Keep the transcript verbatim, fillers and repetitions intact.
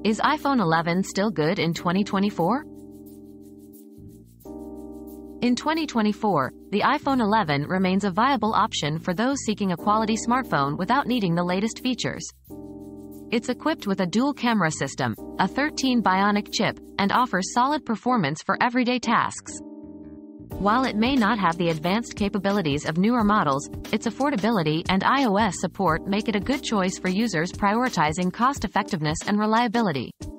Is iPhone eleven still good in twenty twenty-four? In twenty twenty-four, the iPhone eleven remains a viable option for those seeking a quality smartphone without needing the latest features. It's equipped with a dual-camera system, a thirteen Bionic chip, and offers solid performance for everyday tasks. While it may not have the advanced capabilities of newer models, its affordability and iOS support make it a good choice for users prioritizing cost-effectiveness and reliability.